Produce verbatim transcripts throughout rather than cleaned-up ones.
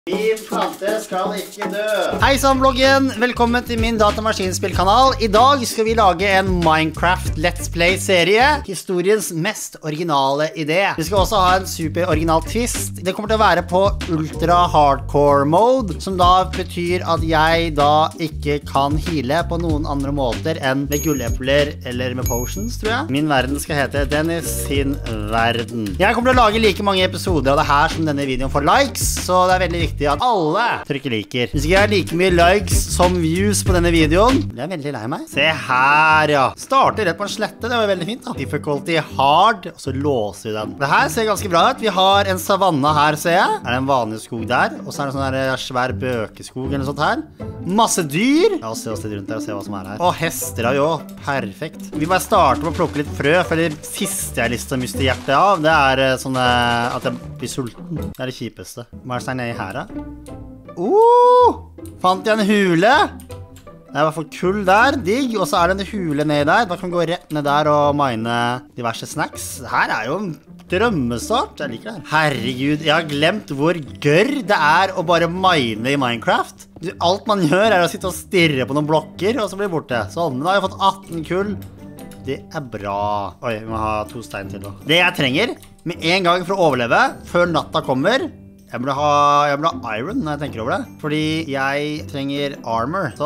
Vi planter skal ikke dø. Hei sann vloggen, velkommen til min datamaskinspillkanal. I dag skal vi lage en Minecraft Let's Play-serie. Historiens mest originale idé. Vi skal også ha en super original twist. Det kommer til å være på ultra hardcore mode, som da betyr at jeg da ikke kan heale på noen andre måter enn med gullepler eller med potions, tror jeg. Min verden skal hete Dennis sin verden. Jeg kommer til å lage like mange episoder av det her som denne videoen får likes, så det er veldig viktig at alle trykker liker. Hvis ikke jeg har like mye likes som views på denne videoen, det er veldig lei meg. Se her, ja. Starter rett på en slette, det var veldig fint da. Difficulty hard, og så låser vi den. Det her ser ganske bra ut. Vi har en savanne her, ser jeg. Er det en vanlig skog der? Og så er det sånn her svær bøkeskog eller noe sånt her. Masse dyr. La oss se oss litt rundt der og se hva som er her. Å, hester har vi også. Perfekt. Vi bare starter med å plukke litt frø, for det siste jeg har lyst til å miste hjertet av, det er sånn at jeg blir sulten. Det er det kjipeste. Hva er det som er nede her da? Oh, fant jeg en hule. Det er i hvert fall kull der, digg. Og så er det en hule ned der. Da kan vi gå rett ned der og mine diverse snacks. Det her er jo en drømmestart. Jeg liker det her. Herregud, jeg har glemt hvor gørr det er å bare mine i Minecraft. Alt man gjør er å sitte og stirre på noen blokker, og så blir det borte. Sånn, men da har jeg fått atten kull. Det er bra. Oi, vi må ha to stein til da. Det jeg trenger med en gang for å overleve, før natta kommer, Jeg burde, ha, jeg burde ha iron når jeg tenker over det. Fordi jeg trenger armor. Så,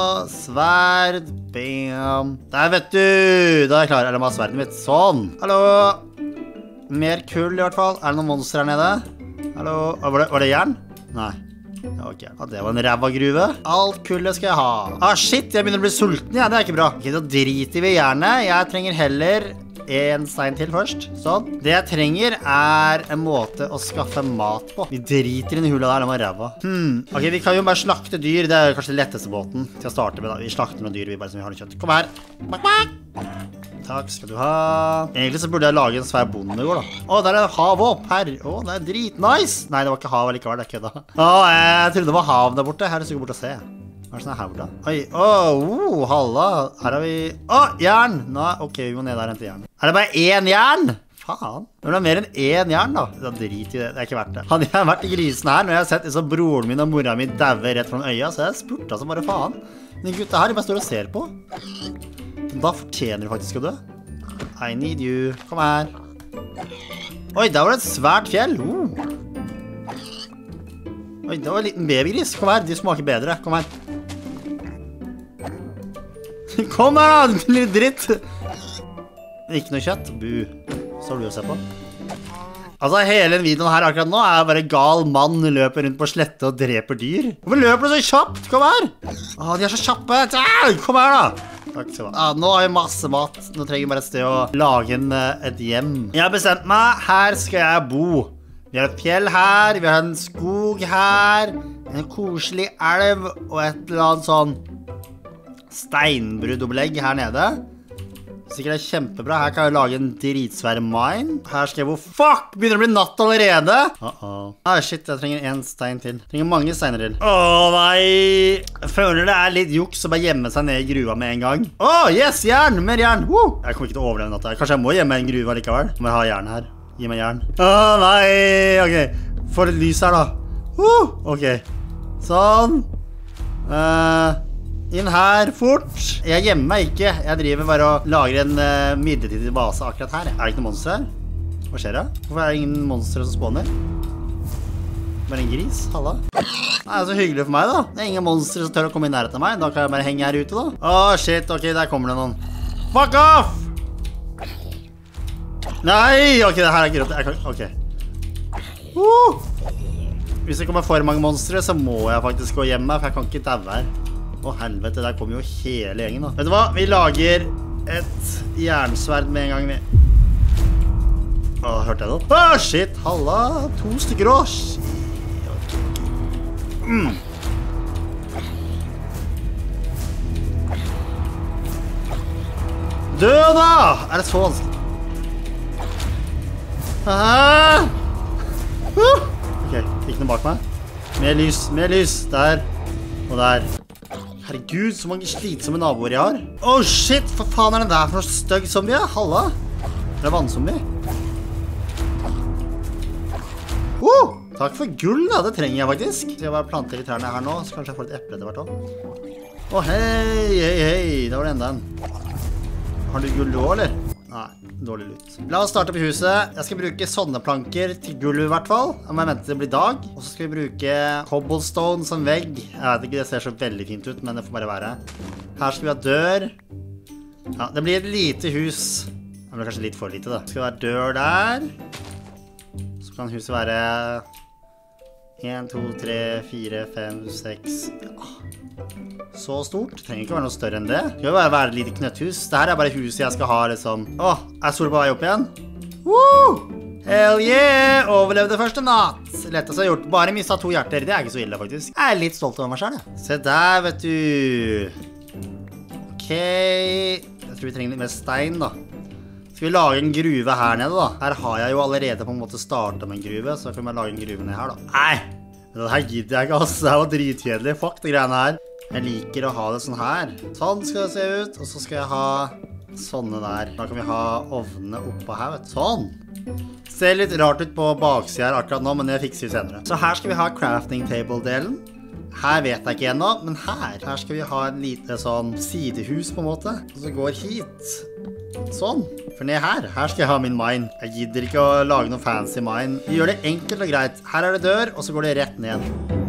sverd, bam. Der vet du. Da er jeg klar. Eller må ha sverdet mitt. Sånn. Hallo. Mer kull i hvert fall. Er det noen monster her nede? Hallo. Var det, var det jern? Nei. Ja, ok. Ja, det var en rævagruve. Alt kullet skal jeg ha. Ah, shit. Jeg begynner å bli sulten. Ja, det er ikke bra. Ok, da driter vi i jernet. Jeg trenger heller en stein til først. Sånn. Det jeg trenger er en måte å skaffe mat på. Vi driter i den hula der, den var ræva. Hmm. Ok, vi kan jo bare slakte dyr. Det er kanskje den letteste båten til å starte med da. Vi slakter noen dyr, vi bare som vi har noe kjøtt. Kom her. Bak, bak. Takk skal du ha. Egentlig så burde jeg lage en svær bondegård da. Å, der er det hav opp her. Å, det er dritnice. Nei, det var ikke hav likevel, det er kødda. Å, jeg trodde det var hav der borte. Her er det sikkert bort å se. Hva er det sånn her borte? Oi, åh, oh, halla. Her har vi... Åh, jern! Nå, ok, vi må ned der og hente jern. Er det bare én jern? Faen. Det er mer enn én jern da. Da drit i det, det er ikke verdt det. Hadde jeg vært i grisen her, når jeg har sett liksom broren min og mora mi daue rett foran øya, så jeg spurte altså bare faen. Den gutta her, de bare står og ser på. Da fortjener du faktisk å dø. I need you. Kom her. Oi, der var det et svært fjell. Uh. Oi, det var en liten babygris. Kom her, de smaker bedre. Kom her. Kom her da, din lille dritt. Ikke noe kjøtt. Bu. Så har du å se på. Altså, hele den videoen her akkurat nå er bare gal mann løper rundt på slette og dreper dyr. Hvorfor løper du så kjapt? Kom her. Åh, de er så kjappe. Kom her da. Takk skal du ha. Ah, nå har vi masse mat. Nå trenger vi bare et sted å lage en, et hjem. Jeg har bestemt meg. Her skal jeg bo. Vi har et fjell her. Vi har en skog her. En koselig elv og et eller annet sånn steinbruddobelegg her nede. Sikkert er kjempebra. Her kan jeg lage en dritsvær mine. Her skal jeg bo. Fuck! Begynner å bli natt allerede. Uh-oh. Ah, shit, jeg trenger en stein til. Jeg trenger mange steiner til. Åh, nei. Jeg føler det er litt juks å bare gjemme seg ned i gruva med en gang. Åh, yes, jern! Mer jern! Woo! Jeg kommer ikke til å overleve natta. Kanskje jeg må gjemme en gruva likevel. Må jeg ha jern her. Gi meg jern. Åh, nei. Ok. Få litt lys her da. Uh, ok. Sånn. Uh... Inn her, fort. Jeg gjemmer meg ikke. Jeg driver bare og lager en uh, midlertidig base akkurat her. Er det ikke noen monster her? Hva skjer da? Hvorfor er det ingen monster som spawner? Bare en gris, halla. Det er så hyggelig for meg da. Det er ingen monster som tør å komme i nærheten av meg. Da kan jeg bare henge her ute da. Åh, shit, ok, der kommer det noen. Fuck off! Nei, ok, det her er greit. Jeg kan, ok. Uh! Hvis det kommer for mange monstre, så må jeg faktisk gå hjem her, for jeg kan ikke daue her. Å helvete, der kommer jo hele gjengen da. Vet du hva? Vi lager et jernsverd med en gang vi... Åh, hørte jeg det? Åh, shit, halla, to stykker også. Mm. Dø da! Er det så vanskelig? Ah! Uh! Ok, ikke noe bak meg. Mer lys, mer lys. Der og der. Herregud, så mange slitsomme naboer jeg har. Åh, oh, shit, hva faen er den der for noe støgg zombie? Halla? Det er vannzombie. Uh, Takk for gull da, det trenger jeg faktisk. Skal jeg bare plante litt trærne her nå, så kanskje jeg får litt eple etter hvert også. Å, hei, hei, hei, det var det enda en. Har du gull du også, eller? Nei, dårlig lut. La oss starte på huset. Jeg skal bruke sånne planker til gulv i hvert fall. Jeg må vente til det blir dag. Og så skal vi bruke cobblestone som vegg. Jeg vet ikke, det ser så veldig fint ut, men det får bare være. Her skal vi ha dør. Ja, det blir et lite hus. Det blir kanskje litt for lite da. Det skal være dør der. Så kan huset være en, to, tre, fire, fem, seks. Ja. Så stort. Det trenger ikke være noe større enn det. Det skal jo bare være et lite knøtthus. Dette er bare huset jeg skal ha liksom. Åh, er solen på vei opp igjen? Woo! Hell yeah! Overlevde første natt. Lettest jeg har gjort. Bare mistet to hjerter. Det er ikke så ille faktisk. Jeg er litt stolt over meg selv, ja. Se der, vet du. Ok. Jeg tror vi trenger litt mer stein da. Skal vi lage en gruve her nede da? Her har jeg jo allerede på en måte startet med en gruve, så kan vi lage en gruve ned her da. Nei! Det her gidder jeg ikke, ass. Det her var dritkjedelig. Fuck de greiene her. Jeg liker å ha det sånn her. Sånn skal det se ut, og så skal jeg ha sånne der. Da kan vi ha ovnene oppå her, vet du. Sånn! Ser litt rart ut på baksiden her akkurat nå, men det fikser vi senere. Så her skal vi ha crafting table-delen. Her vet jeg ikke ennå, men her. Her skal vi ha en lite sånn sidehus på en måte. Og så går hit. Sånn. For ned her, her skal jeg ha min mine. Jeg gidder ikke å lage noe fancy mine. Vi gjør det enkelt og greit. Her er det dør, og så går det rett ned.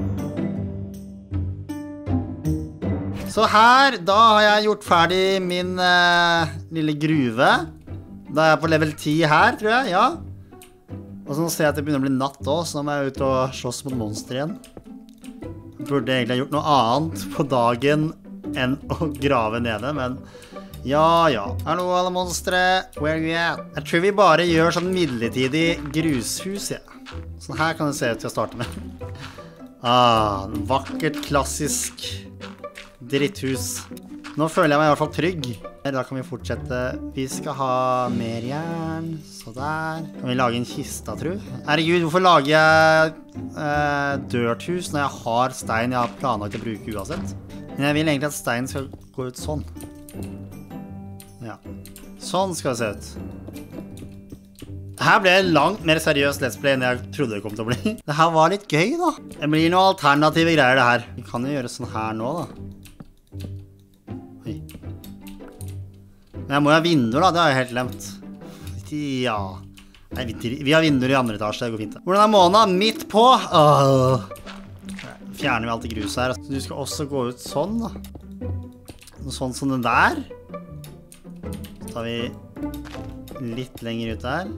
Så her, da har jeg gjort ferdig min uh, lille gruve. Da er jeg på level ti her, tror jeg, ja. Og så nå ser jeg at det begynner å bli natt også, så nå må jeg ut og slåss mot monster igjen. Jeg burde egentlig ha gjort noe annet på dagen enn å grave nede, men ja, ja. Hallo alle monstre, where are you at? Jeg tror vi bare gjør sånn midlertidig grushus, ja. Sånn her kan det se ut til å starte med. Ah, vakkert, klassisk dritthus. Nå føler jeg meg i hvert fall trygg. Da kan vi fortsette. Vi skal ha mer jern. Så der. Kan vi lage en kista, tro? Herregud, hvorfor lager jeg eh, dørthus når jeg har stein jeg har planlagt å bruke uansett? Men jeg vil egentlig at stein skal gå ut sånn. Ja. Sånn skal det se ut. Her ble det langt mer seriøst let's play enn jeg trodde det kom til å bli. Det her var litt gøy da. Det blir noen alternative greier det her. Vi kan jo gjøre sånn her nå da. Oi. Men jeg må jo ha vinduer da, det har jeg helt glemt. Ja. Nei, vi har vinduer i andre etasje, det går fint da. Hvordan er månen? Midt på. Åh. Fjerner vi alt i grus her. Så du skal også gå ut sånn da. Sånn som den der. Så tar vi litt lenger ut der.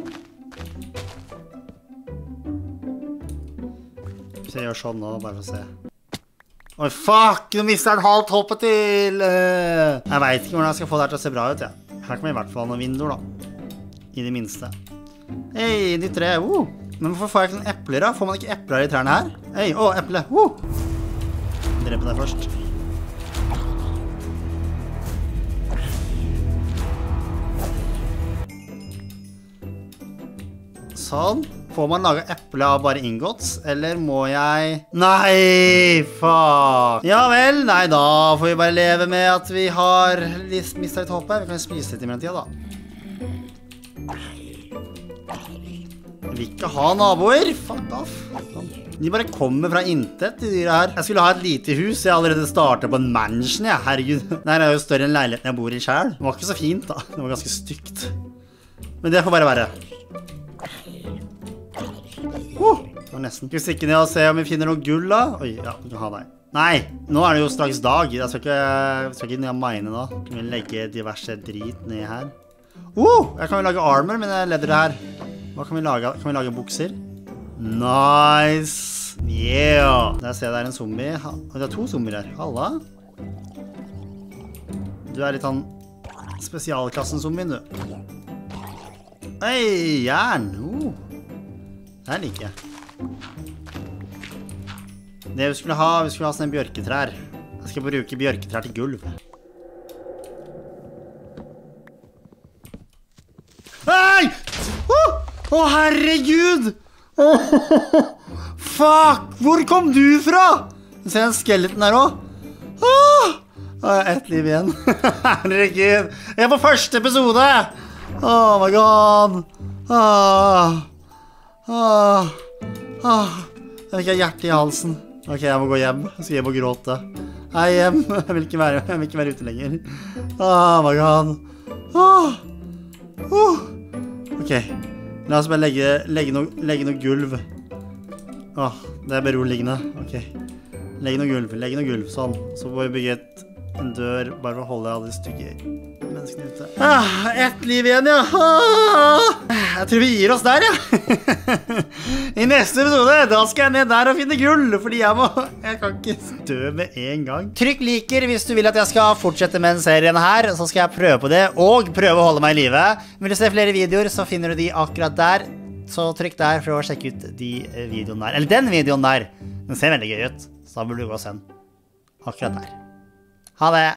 Så jeg gjør sånn nå, bare for å se. Oi, fuck! Nå mistet jeg en halvt hoppet til! Jeg vet ikke hvordan jeg skal få det her til å se bra ut, ja. Her kan vi i hvert fall ha noen vinduer, da. I det minste. Hei, nytt tre! Uh. Men hvorfor får jeg ikke noen epler, da? Får man ikke epler i trærne her? Hei, å, eple! Uh. Drepe deg først. Sånn. Får man lage eple av bare ingots, eller må jeg... Nei, faen! Ja vel, nei da får vi bare leve med at vi har mistet litt hoppet. Vi kan spise litt i mellomtida da. Jeg vil ikke ha naboer, fuck off. De bare kommer fra intet, de dyra her. Jeg skulle ha et lite hus, jeg har allerede startet på en mansion, ja, herregud. Nei, det er jo større enn leiligheten jeg bor i selv. Det var ikke så fint da, det var ganske stygt. Men det får bare være. Uh, det var nesten. Skal vi stikke ned og se om vi finner noe gull da? Oi, ja, vi kan ha deg. Nei, nå er det jo straks dag. Jeg skal ikke, jeg skal ikke ned og mine da. Kan vi legge diverse drit ned her. Uh, jeg kan jo lage armor, men jeg leder det her. Hva kan vi lage? Kan vi lage bukser? Nice! Yeah! Der ser jeg det er en zombie. Det er to zombier her. Halla? Du er litt sånn spesialklassen zombien, du. Hei, jern! Uh. Det her liker jeg. Det vi skulle ha, vi skulle ha sånne bjørketrær. Jeg skal bruke bjørketrær til gulv. Hei! Å, oh, herregud! Oh, fuck! Hvor kom du fra? Jeg ser en skeleton her også. Oh, jeg har ett liv igjen. Herregud! Jeg er på første episode! Oh my god! Ah... Ah, Åh, jeg fikk hjerte i halsen. Ok, jeg må gå hjem. Jeg skal hjem og gråte. Hei hjem. Jeg vil ikke være, jeg vil ikke være ute lenger. Oh my god. Oh. Oh. Ok, la oss bare legge, legge, noe, legge noe gulv. Åh, det er beroligende. Ok, legge noe gulv, legge noe gulv. Sånn, så får vi bygge et, en dør bare for å holde alle stygge menneskene ute. Ah, ett liv igjen, ja. Ah. Jeg tror vi gir oss der, ja. I neste episode, da skal jeg ned der og finne gull, fordi jeg må, jeg kan ikke dø med en gang. Trykk liker hvis du vil at jeg skal fortsette med den serien her, så skal jeg prøve på det, og prøve å holde meg i livet. Vil du se flere videoer, så finner du de akkurat der. Så trykk der for å sjekke ut de videoene der. Eller den videoen der. Den ser veldig gøy ut, så da burde du gå og se den akkurat der. Ha det!